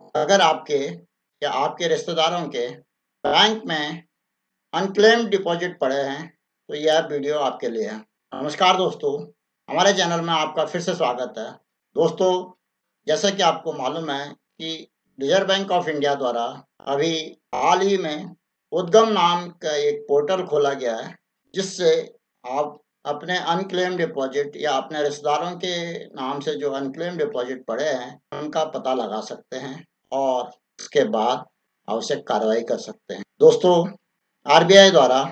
अगर आपके या आपके रिश्तेदारों के बैंक में अनक्लेम्ड डिपॉजिट पड़े हैं तो यह वीडियो आपके लिए है। नमस्कार दोस्तों, हमारे चैनल में आपका फिर से स्वागत है। दोस्तों, जैसा कि आपको मालूम है कि रिजर्व बैंक ऑफ इंडिया द्वारा अभी हाल ही में उद्गम नाम का एक पोर्टल खोला गया है, जिससे आप अपने अनक्लेम्ड डिपॉजिट या अपने रिश्तेदारों के नाम से जो अनक्लेम्ड डिपॉजिट पड़े हैं उनका पता लगा सकते हैं और उसके बाद आवश्यक कार्रवाई कर सकते हैं। दोस्तों, आरबीआई द्वारा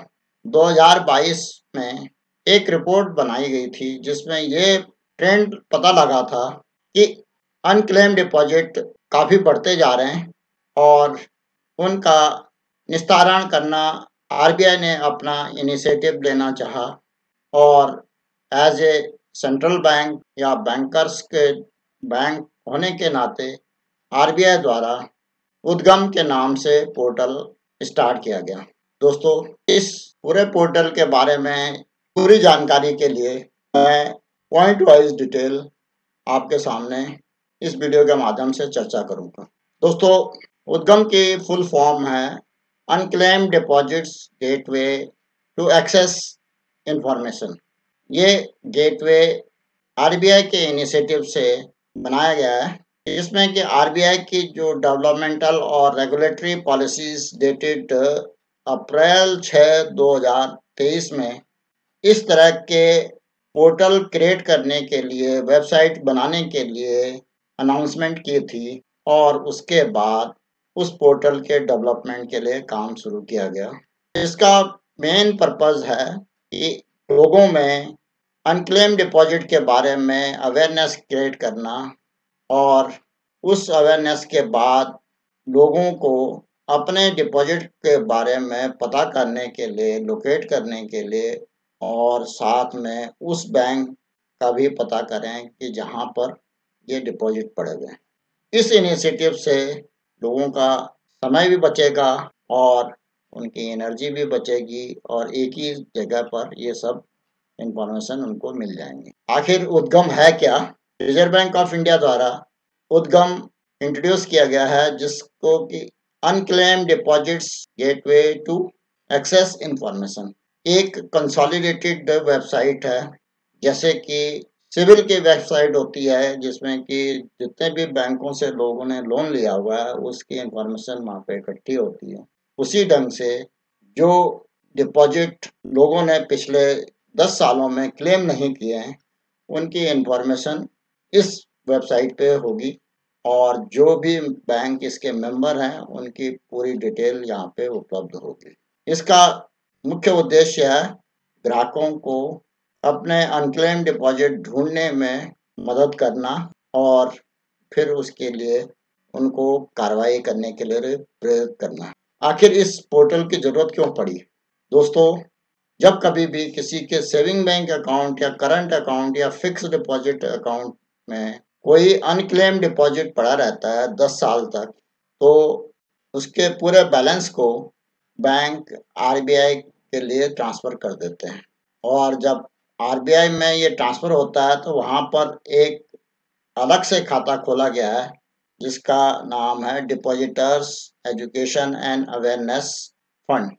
2022 में एक रिपोर्ट बनाई गई थी, जिसमें ये ट्रेंड पता लगा था कि अनक्लेम्ड डिपॉजिट काफ़ी बढ़ते जा रहे हैं और उनका निस्तारण करना आरबीआई ने अपना इनिशिएटिव लेना चाहा और एज ए सेंट्रल बैंक या बैंकर्स के बैंक होने के नाते आरबीआई द्वारा उद्गम के नाम से पोर्टल स्टार्ट किया गया। दोस्तों, इस पूरे पोर्टल के बारे में पूरी जानकारी के लिए मैं पॉइंट वाइज डिटेल आपके सामने इस वीडियो के माध्यम से चर्चा करूंगा। दोस्तों, उद्गम की फुल फॉर्म है unclaimed deposits gateway to access information. ये गेटवे आरबीआई के इनिशिएटिव से बनाया गया है, इसमें कि आरबीआई की जो डेवलपमेंटल और रेगुलेटरी पॉलिसीज डेटेड अप्रैल 6 2023 में इस तरह के पोर्टल क्रिएट करने के लिए, वेबसाइट बनाने के लिए अनाउंसमेंट की थी और उसके बाद उस पोर्टल के डेवलपमेंट के लिए काम शुरू किया गया। इसका मेन पर्पस है कि लोगों में अनक्लेम डिपॉजिट के बारे में अवेयरनेस क्रिएट करना और उस अवेयरनेस के बाद लोगों को अपने डिपॉजिट के बारे में पता करने के लिए, लोकेट करने के लिए और साथ में उस बैंक का भी पता करें कि जहां पर ये डिपॉजिट पड़े हुए हैं। इस इनिशिएटिव से लोगों का समय भी बचेगा और उनकी एनर्जी भी बचेगी और एक ही जगह पर ये सब इंफॉर्मेशन उनको मिल जाएंगे। आखिर उद्गम है क्या? रिजर्व बैंक ऑफ इंडिया द्वारा उद्गम इंट्रोड्यूस किया गया है, जिसको कि unclaimed deposits gateway to access information एक कंसोलिडेटेड वेबसाइट है। जैसे कि सिविल की वेबसाइट होती है, जिसमें कि जितने भी बैंकों से लोगों ने लोन लिया हुआ है उसकी इंफॉर्मेशन वहाँ पे इकट्ठी होती है। उसी ढंग से जो डिपॉजिट लोगों ने पिछले 10 सालों में क्लेम नहीं किए हैं उनकी इंफॉर्मेशन इस वेबसाइट पे होगी और जो भी बैंक इसके मेंबर हैं उनकी पूरी डिटेल यहाँ पे उपलब्ध होगी। इसका मुख्य उद्देश्य है ग्राहकों को अपने अनक्लेम्ड डिपॉजिट ढूंढने में मदद करना और फिर उसके लिए उनको कार्रवाई करने के लिए प्रेरित करना। आखिर इस पोर्टल की जरूरत क्यों पड़ी? दोस्तों, जब कभी भी किसी के सेविंग बैंक अकाउंट या करंट अकाउंट या फिक्स डिपॉजिट अकाउंट में कोई अनक्लेम डिपॉजिट पड़ा रहता है 10 साल तक, तो उसके पूरे बैलेंस को बैंक आरबीआई के लिए ट्रांसफ़र कर देते हैं और जब आरबीआई में ये ट्रांसफ़र होता है तो वहाँ पर एक अलग से खाता खोला गया है, जिसका नाम है depositors education and awareness fund,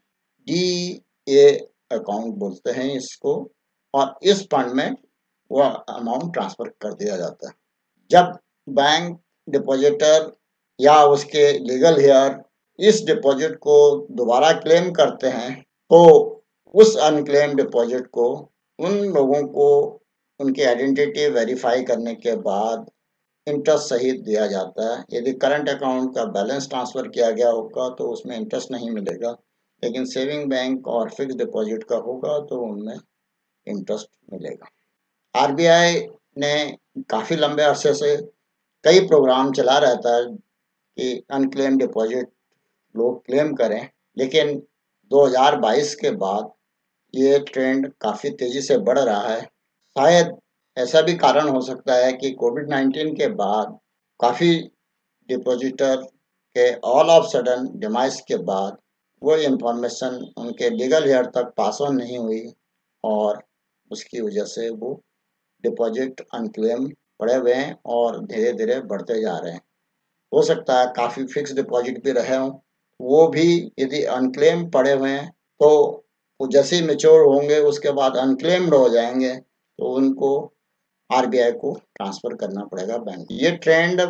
DA account बोलते हैं इसको। और इस फंड में वह अमाउंट ट्रांसफ़र कर दिया जाता है। जब बैंक डिपॉजिटर या उसके लीगल हेयर इस डिपॉजिट को दोबारा क्लेम करते हैं तो उस अनक्लेम डिपॉजिट को उन लोगों को उनकी आइडेंटिटी वेरीफाई करने के बाद इंटरेस्ट सहित दिया जाता है। यदि करंट अकाउंट का बैलेंस ट्रांसफ़र किया गया होगा तो उसमें इंटरेस्ट नहीं मिलेगा, लेकिन सेविंग बैंक और फिक्स डिपॉजिट का होगा तो उनमें इंटरेस्ट मिलेगा। आरबीआई ने काफ़ी लंबे अरसे से कई प्रोग्राम चला रहता है कि अनक्लेम डिपॉजिट लोग क्लेम करें, लेकिन 2022 के बाद ये ट्रेंड काफ़ी तेज़ी से बढ़ रहा है। शायद ऐसा भी कारण हो सकता है कि कोविड-19 के बाद काफ़ी डिपॉजिटर के ऑल ऑफ सडन डिमाइस के बाद वो इन्फॉर्मेशन उनके लीगल हेयर तक पास ऑन नहीं हुई और उसकी वजह से वो डिपॉजिट अनक्लेम पड़े हुए हैं और धीरे-धीरे बढ़ते जा रहे हैं। हो सकता है काफ़ी फिक्स डिपॉजिट भी रहे हों, वो भी यदि अनक्लेम पड़े हुए हैं तो वो जैसे ही मैच्योर होंगे उसके बाद अनक्लेम्ड हो जाएंगे तो उनको आरबीआई को ट्रांसफर करना पड़ेगा बैंक। ये ट्रेंड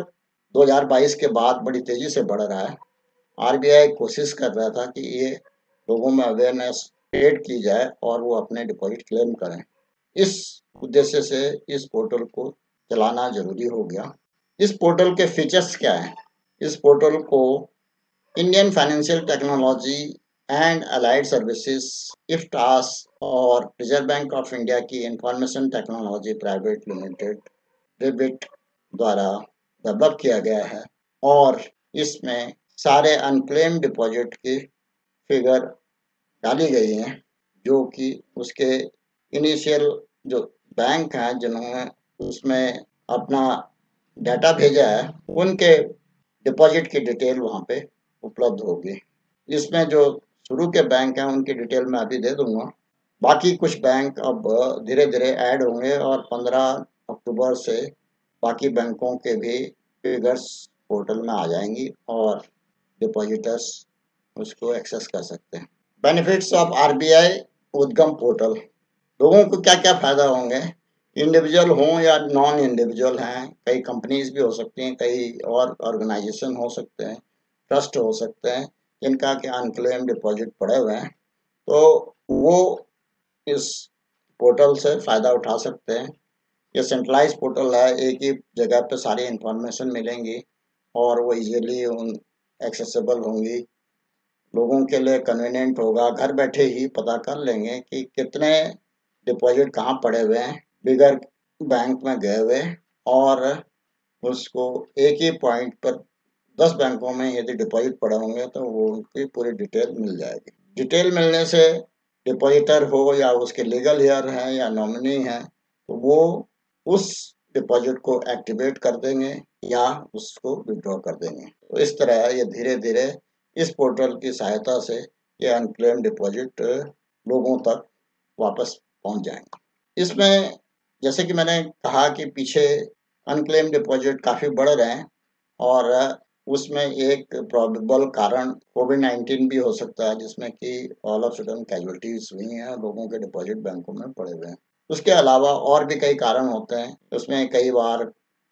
2022 के बाद बड़ी तेजी से बढ़ रहा है। आरबीआई कोशिश कर रहा था कि ये लोगों में अवेयरनेस क्रिएट की जाए और वो अपने डिपॉजिट क्लेम करें। इस उद्देश्य से इस पोर्टल को चलाना जरूरी हो गया। इस पोर्टल के फीचर्स क्या हैं? इस पोर्टल को Indian financial technology and allied services IFTAS और रिजर्व बैंक ऑफ इंडिया की information technology private limited ReBIT द्वारा डेवलप किया गया है और इसमें सारे अनक्लेम डिपॉजिट की फिगर डाली गई हैं, जो कि उसके इनिशियल जो बैंक हैं जिन्होंने उसमें अपना डाटा भेजा है उनके डिपॉजिट की डिटेल वहाँ पे उपलब्ध होगी। इसमें जो शुरू के बैंक हैं उनकी डिटेल मैं अभी दे दूंगा। बाकी कुछ बैंक अब धीरे धीरे ऐड होंगे और 15 अक्टूबर से बाकी बैंकों के भी फिगर्स पोर्टल में आ जाएंगी और डिपॉजिटर्स उसको एक्सेस कर सकते हैं। Benefits of RBI Udgam portal. लोगों को क्या क्या फायदा होंगे? इंडिविजुअल हों या नॉन इंडिविजुअल हैं, कई कंपनीज भी हो सकती हैं, कई और ऑर्गेनाइजेशन हो सकते हैं, ट्रस्ट हो सकते हैं जिनका कि अनक्लेम डिपॉजिट पड़े हुए हैं, तो वो इस पोर्टल से फ़ायदा उठा सकते हैं। ये सेंट्रलाइज पोर्टल है, एक ही जगह पे सारी इंफॉर्मेशन मिलेंगी और वो इजीली उन एक्सेसिबल होंगी। लोगों के लिए कन्वीनियंट होगा, घर बैठे ही पता कर लेंगे कि कितने डिपॉजिट कहाँ पड़े हुए हैं बिगर बैंक में गए हुए, और उसको एक ही पॉइंट पर 10 बैंकों में यदि डिपॉजिट पड़े होंगे तो वो उनकी पूरी डिटेल मिल जाएगी। डिटेल मिलने से डिपॉजिटर हो या उसके लीगल हेयर हैं या नॉमिनी हैं तो वो उस डिपॉजिट को एक्टिवेट कर देंगे या उसको विड्रॉ कर देंगे। तो इस तरह ये धीरे धीरे इस पोर्टल की सहायता से ये अनक्लेम डिपॉजिट लोगों तक वापस पहुंच जाएंगे। इसमें जैसे कि मैंने कहा कि पीछे अनक्लेम डिपॉजिट काफ़ी बढ़ रहे हैं और उसमें एक प्रोबेबल कारण कोविड-19 भी हो सकता है जिसमें कि ऑल ऑफ सडन कैजुअलिटीज हुई हैं, लोगों के डिपॉजिट बैंकों में पड़े हुए हैं। उसके अलावा और भी कई कारण होते हैं, उसमें कई बार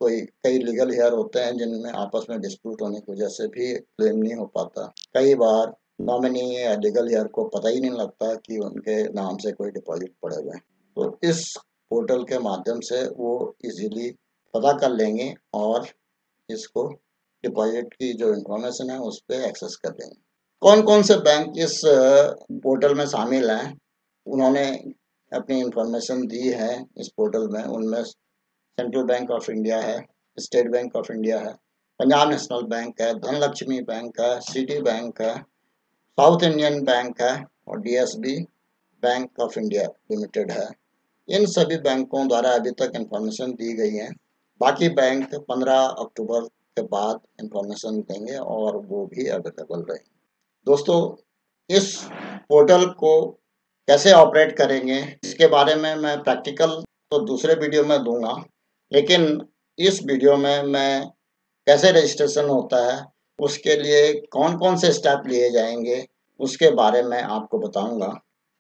कई लीगल हेयर होते हैं जिनमें आपस में डिस्प्यूट होने की वजह से भी क्लेम नहीं हो पाता। कई बार नॉमिनी या लीगल हेयर को पता ही नहीं लगता कि उनके नाम से कोई डिपॉजिट पड़े हुए हैं। तो इस पोर्टल के माध्यम से वो इजीली पता कर लेंगे और इसको डिपॉजिट की जो इंफॉर्मेशन है उस पर एक्सेस कर देंगे। कौन कौन से बैंक इस पोर्टल में शामिल हैं, उन्होंने अपनी इंफॉर्मेशन दी है इस पोर्टल में। उनमें सेंट्रल बैंक ऑफ इंडिया है, स्टेट बैंक ऑफ इंडिया है, पंजाब नेशनल बैंक है, धनलक्ष्मी बैंक है, सिटी बैंक है, साउथ इंडियन बैंक है और DSB bank of India limited है। इन सभी बैंकों द्वारा अभी तक इंफॉर्मेशन दी गई है। बाकी बैंक 15 अक्टूबर के बाद इंफॉर्मेशन देंगे और वो भी अवेलेबल रहेंगे। दोस्तों, इस पोर्टल को कैसे ऑपरेट करेंगे इसके बारे में मैं प्रैक्टिकल तो दूसरे वीडियो में दूंगा, लेकिन इस वीडियो में मैं कैसे रजिस्ट्रेशन होता है, उसके लिए कौन कौन से स्टेप लिए जाएंगे उसके बारे में आपको बताऊंगा।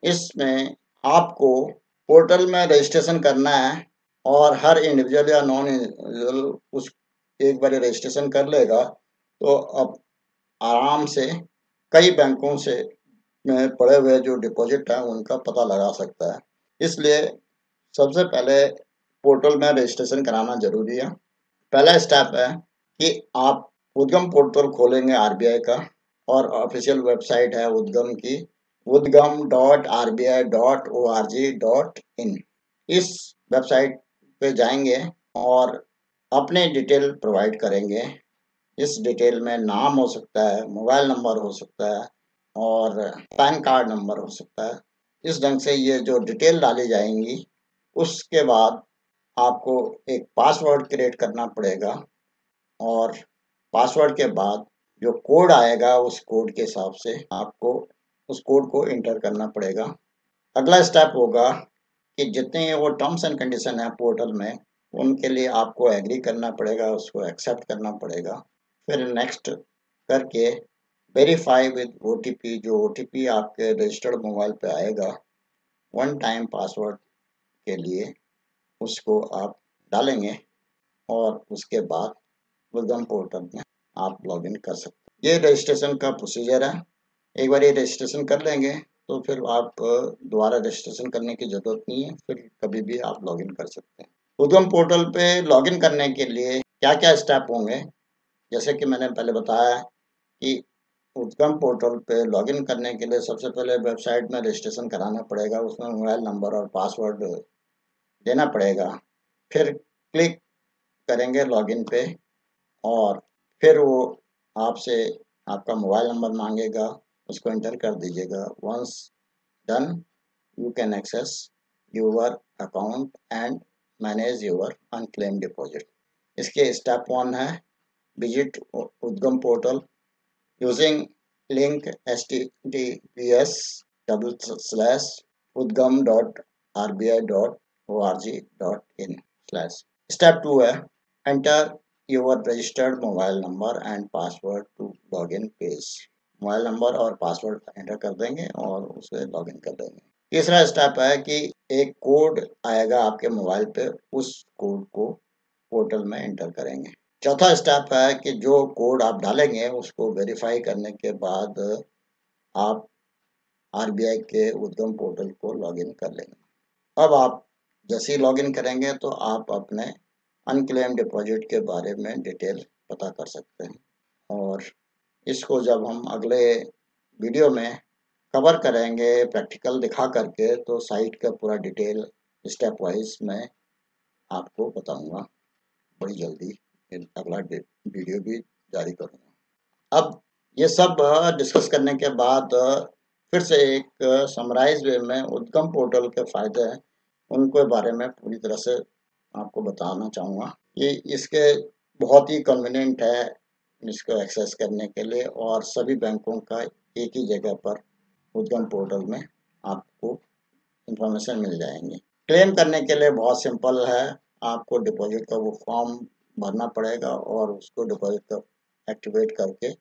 इसमें आपको पोर्टल में रजिस्ट्रेशन करना है और हर इंडिविजुअल या नॉन इंडिविजुअल उस एक बार रजिस्ट्रेशन कर लेगा तो अब आराम से कई बैंकों से में पड़े हुए जो डिपॉजिट है उनका पता लगा सकता है। इसलिए सबसे पहले पोर्टल में रजिस्ट्रेशन कराना जरूरी है। पहला स्टेप है कि आप उद्गम पोर्टल खोलेंगे आरबीआई का, और ऑफिशियल वेबसाइट है उद्गम की, udgam.rbi.org.in। इस वेबसाइट पे जाएंगे और अपने डिटेल प्रोवाइड करेंगे। इस डिटेल में नाम हो सकता है, मोबाइल नंबर हो सकता है और पैन कार्ड नंबर हो सकता है। इस ढंग से ये जो डिटेल डाली जाएंगी, उसके बाद आपको एक पासवर्ड क्रिएट करना पड़ेगा और पासवर्ड के बाद जो कोड आएगा उस कोड के हिसाब से आपको उस कोड को इंटर करना पड़ेगा। अगला स्टेप होगा कि जितने वो टर्म्स एंड कंडीशन है पोर्टल में उनके लिए आपको एग्री करना पड़ेगा, उसको एक्सेप्ट करना पड़ेगा। फिर नेक्स्ट करके वेरीफाई विद OTP, जो OTP आपके रजिस्टर्ड मोबाइल पे आएगा वन टाइम पासवर्ड के लिए, उसको आप डालेंगे और उसके बाद उद्गम पोर्टल में आप लॉगिन कर सकते हैं। ये रजिस्ट्रेशन का प्रोसीजर है। एक बार ये रजिस्ट्रेशन कर लेंगे तो फिर आप दोबारा रजिस्ट्रेशन करने की ज़रूरत नहीं है, फिर कभी भी आप लॉगिन कर सकते हैं। उद्गम पोर्टल पे लॉगिन करने के लिए क्या क्या स्टेप होंगे, जैसे कि मैंने पहले बताया कि उद्गम पोर्टल पे लॉगिन करने के लिए सबसे पहले वेबसाइट में रजिस्ट्रेशन कराना पड़ेगा, उसमें मोबाइल नंबर और पासवर्ड देना पड़ेगा। फिर क्लिक करेंगे लॉगिन पे और फिर वो आपसे आपका मोबाइल नंबर मांगेगा, उसको एंटर कर दीजिएगा। Once done you can access your account and manage your unclaimed deposit. इसके स्टेप 1 है विजिट उद्गम portal using link https://udgam.rbi.org.in/। Step 2 है enter your registered mobile number and password to login page. Mobile number और password enter कर देंगे और उसे login कर देंगे। तीसरा स्टेप है कि एक कोड आएगा आपके मोबाइल पे, उस कोड को पोर्टल में एंटर करेंगे। चौथा स्टेप है कि जो कोड आप डालेंगे उसको वेरीफाई करने के बाद आप RBI के उद्गम पोर्टल को लॉगिन कर लेंगे। अब आप जैसे ही लॉगिन करेंगे तो आप अपने अनक्लेम डिपॉजिट के बारे में डिटेल पता कर सकते हैं, और इसको जब हम अगले वीडियो में कवर करेंगे प्रैक्टिकल दिखा करके, तो साइट का पूरा डिटेल स्टेप वाइज मैं आपको बताऊंगा। बड़ी जल्दी अगला वीडियो भी जारी करूंगा। अब ये सब डिस्कस करने के बाद फिर से एक समराइज वे में उद्गम पोर्टल के फ़ायदे हैं, उनके बारे में पूरी तरह से आपको बताना चाहूँगा। ये इसके बहुत ही कन्वीनियंट है इसको एक्सेस करने के लिए, और सभी बैंकों का एक ही जगह पर उद्गम पोर्टल में आपको इंफॉर्मेशन मिल जाएंगी। क्लेम करने के लिए बहुत सिंपल है, आपको डिपॉजिट का वो फॉर्म भरना पड़ेगा और उसको डिपॉजिट का एक्टिवेट करके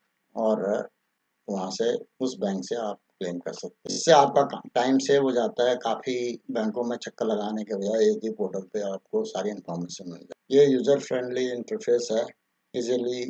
और वहाँ से उस बैंक से आप क्लेम कर सकते हैं। इससे आपका टाइम सेव हो जाता है, काफ़ी बैंकों में चक्कर लगाने के बजाय एक ही पोर्टल पे आपको सारी इन्फॉर्मेशन मिल जाए। ये यूज़र फ्रेंडली इंटरफेस है, इजीली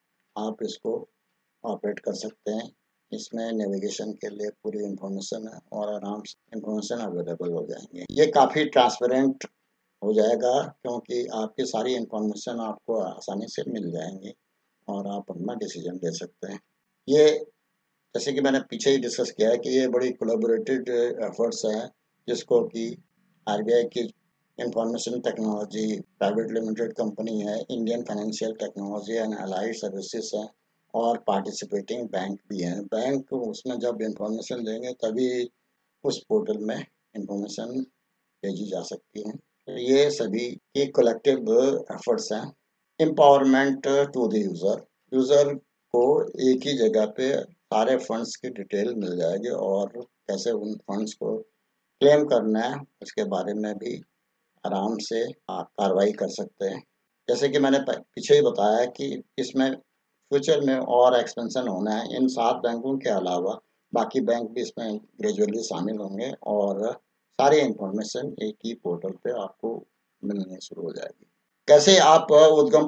आप इसको ऑपरेट कर सकते हैं। इसमें नेविगेशन के लिए पूरी इन्फॉर्मेशन है और आराम से इन्फॉर्मेशन अवेलेबल हो जाएंगे। ये काफ़ी ट्रांसपेरेंट हो जाएगा क्योंकि आपकी सारी इन्फॉर्मेशन आपको आसानी से मिल जाएंगी और आप अपना डिसीजन ले सकते हैं। ये जैसे कि मैंने पीछे ही डिस्कस किया है कि ये बड़ी कोलैबोरेटेड एफर्ट्स हैं, जिसको कि RBI की information technology private limited company है, Indian financial technology and allied services है, और पार्टिसिपेटिंग बैंक भी हैं। बैंक उसमें जब इंफॉर्मेशन देंगे तभी उस पोर्टल में इंफॉर्मेशन भेजी जा सकती है। तो ये सभी की कलेक्टिव एफर्ट्स हैं। एम्पावरमेंट टू द यूज़र को एक ही जगह पे सारे फंड्स की डिटेल मिल जाएगी और कैसे उन फंड्स को क्लेम करना है उसके बारे में भी आराम से आप कार्रवाई कर सकते हैं। जैसे कि मैंने पीछे ही बताया कि इसमें फ्यूचर में और एक्सपेंशन होना है। इन 7 बैंकों के अलावा बाकी बैंक भी इसमें ग्रेजुअली शामिल होंगे और सारी इंफॉर्मेशन एक ही पोर्टल पे आपको मिलनी शुरू हो जाएगी। कैसे आप उद्गम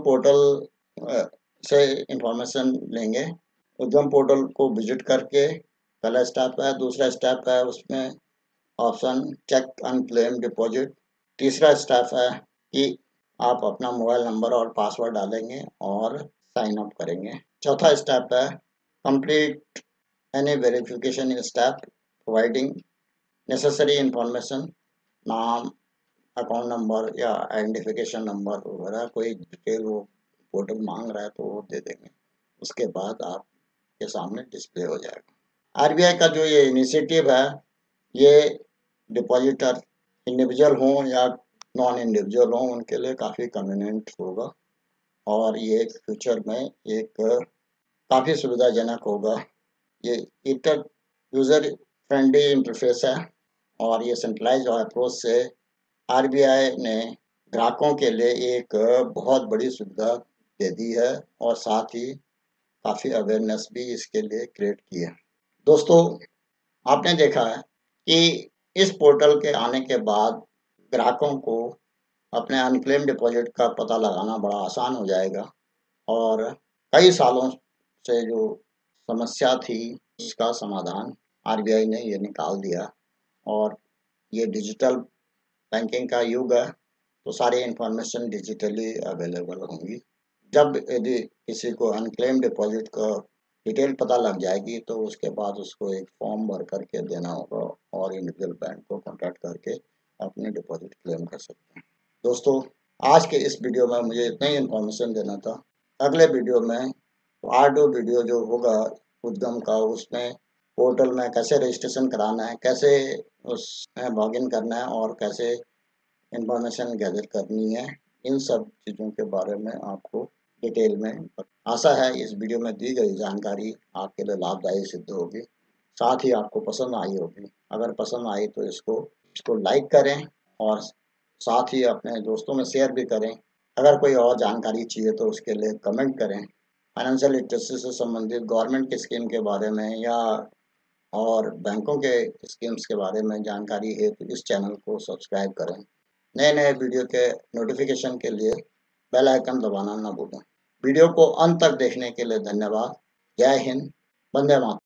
पोर्टल से इंफॉर्मेशन लेंगे? उद्गम पोर्टल को विजिट करके पहला स्टेप है। दूसरा स्टेप है उसमें ऑप्शन चेक अनक्लेम डिपॉजिट। तीसरा स्टेप है कि आप अपना मोबाइल नंबर और पासवर्ड डालेंगे और साइन अप करेंगे। चौथा स्टेप है complete any verification step providing necessary information, नाम, अकाउंट नंबर या आइडेंटिफिकेशन नंबर वगैरह कोई डिटेल वो पोर्टल मांग रहा है तो वो दे देंगे। उसके बाद आपके सामने डिस्प्ले हो जाएगा। RBI का जो ये इनिशिएटिव है, ये डिपॉजिटर इंडिविजुअल हों या नॉन इंडिविजुअल हों उनके लिए काफ़ी कन्वीनियंट होगा और ये फ्यूचर में एक काफ़ी सुविधाजनक होगा। ये यूज़र फ्रेंडली इंटरफेस है और ये सेंट्रलाइज्ड अप्रोच से RBI ने ग्राहकों के लिए एक बहुत बड़ी सुविधा दे दी है और साथ ही काफ़ी अवेयरनेस भी इसके लिए क्रिएट की है। दोस्तों, आपने देखा है कि इस पोर्टल के आने के बाद ग्राहकों को अपने अनक्लेम डिपॉजिट का पता लगाना बड़ा आसान हो जाएगा और कई सालों से जो समस्या थी इसका समाधान आरबीआई ने ये निकाल दिया और ये डिजिटल बैंकिंग का युग है, तो सारी इन्फॉर्मेशन डिजिटली अवेलेबल होंगी। जब यदि किसी को अनक्लेम डिपॉजिट का डिटेल पता लग जाएगी तो उसके बाद उसको एक फॉर्म भर करके देना होगा और इंडिविजुअल बैंक को कॉन्टैक्ट करके अपने डिपॉजिट क्लेम कर सकते हैं। दोस्तों, आज के इस वीडियो में मुझे इतना ही इन्फॉर्मेशन देना था। अगले वीडियो में पार्ट 2 वीडियो जो होगा उद्गम का, उसमें पोर्टल में कैसे रजिस्ट्रेशन कराना है, कैसे उसमें लॉगिन करना है और कैसे इन्फॉर्मेशन गैदर करनी है, इन सब चीज़ों के बारे में आपको डिटेल में आशा है इस वीडियो में दी गई जानकारी आपके लिए लाभदायी सिद्ध होगी, साथ ही आपको पसंद आई होगी। अगर पसंद आई तो इसको लाइक करें और साथ ही अपने दोस्तों में शेयर भी करें। अगर कोई और जानकारी चाहिए तो उसके लिए कमेंट करें। फाइनेंशियल लिटरेसी से संबंधित गवर्नमेंट की स्कीम के बारे में या और बैंकों के स्कीम्स के बारे में जानकारी है तो इस चैनल को सब्सक्राइब करें। नए नए वीडियो के नोटिफिकेशन के लिए बेल आइकन दबाना ना भूलें। वीडियो को अंत तक देखने के लिए धन्यवाद। जय हिंद, वंदे मातरम।